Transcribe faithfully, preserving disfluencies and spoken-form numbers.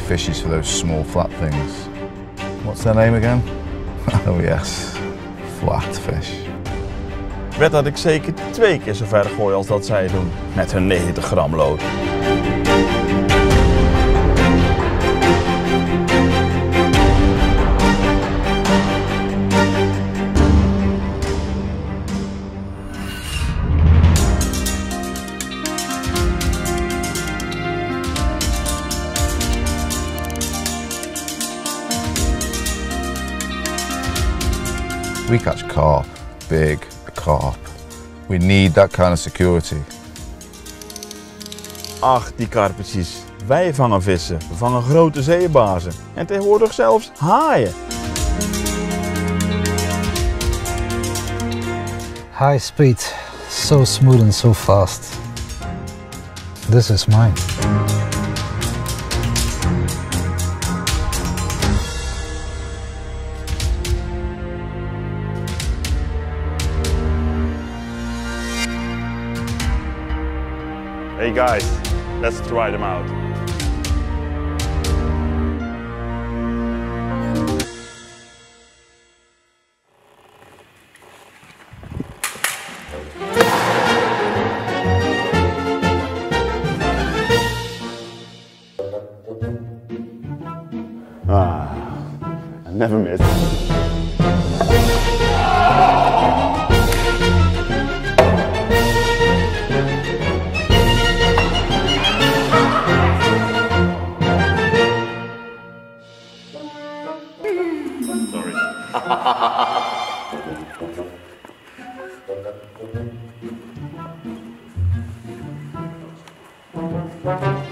fishies for those small flat things. What's their name again? Oh yes, flatfish. Wed dat ik zeker twee keer zo ver gooi als dat zij doen, met hun negentig gram lood. We catch carp, big carp. We need that kind of security. Ach, die karpertjes. Wij vangen vissen, we vangen grote zeebazen en tegenwoordig zelfs haaien. High speed, so smooth and so fast. This is mine. Hey guys, let's try them out. Ah, I never miss. Sorry.